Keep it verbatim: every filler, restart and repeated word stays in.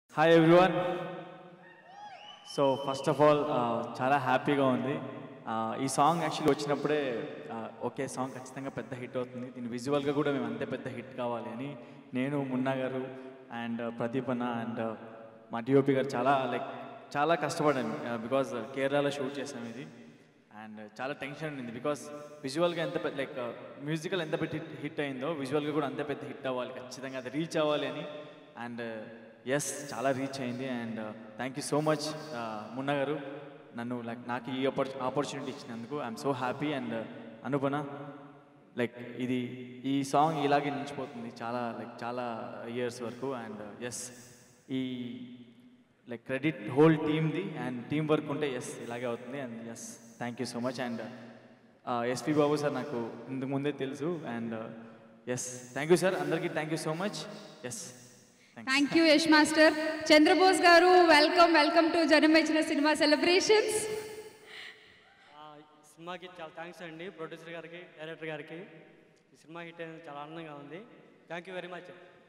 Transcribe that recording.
Hi everyone. So first of all చాలా హ్యాపీగా ఉంది. ఈ సాంగ్ యాక్చువల్లీ వచ్చినప్పుడే ఓకే సాంగ్ ఖచ్చితంగా పెద్ద హిట్ అవుతుంది, దీని విజువల్గా కూడా మేము అంతే పెద్ద హిట్ కావాలి అని నేను, మున్నా గారు అండ్ ప్రదీప్ అన్న అండ్ మా డిఓపి గారు చాలా లైక్ చాలా కష్టపడాను. బికాజ్ కేరళలో షూట్ చేసాం ఇది అండ్ చాలా టెన్షన్ ఉంది. బికాస్ విజువల్గా ఎంత పెద్ద లైక్ మ్యూజికల్ ఎంత పెద్ద హిట్ అయిందో విజువల్గా కూడా అంతే పెద్ద హిట్ అవ్వాలి, ఖచ్చితంగా అది రీచ్ అవ్వాలి అని. అండ్ ఎస్ చాలా రీచ్ అయింది. And thank you so much Munna garu, నన్ను లైక్ నాకు ఈ ఆపర్చునిటీ ఇచ్చినందుకు I'm so happy. And Anupana like ఇది ఈ సాంగ్ ఇలాగే నిలిచిపోతుంది చాలా లైక్ చాలా ఇయర్స్ వరకు. అండ్ ఎస్ ఈ లైక్ క్రెడిట్ హోల్ టీమ్ది అండ్ టీమ్ వర్క్ ఉంటే ఎస్ ఇలాగే అవుతుంది. And yes thank you so much. And SP Babu sir నాకు ఇంతకు ముందే తెలుసు. And yes thank you sir, అందరికీ thank you so much. Yes thank you Yash master. Chandrabose garu welcome welcome to జనమేచిన సినిమా సెలబ్రేషన్స్. సినిమాకి చాలా థ్యాంక్స్ అండి, ప్రొడ్యూసర్ గారికి, డైరెక్టర్ గారికి. ఈ సినిమా హిట్ అనేది చాలా ఆనందంగా ఉంది. Thank you very much.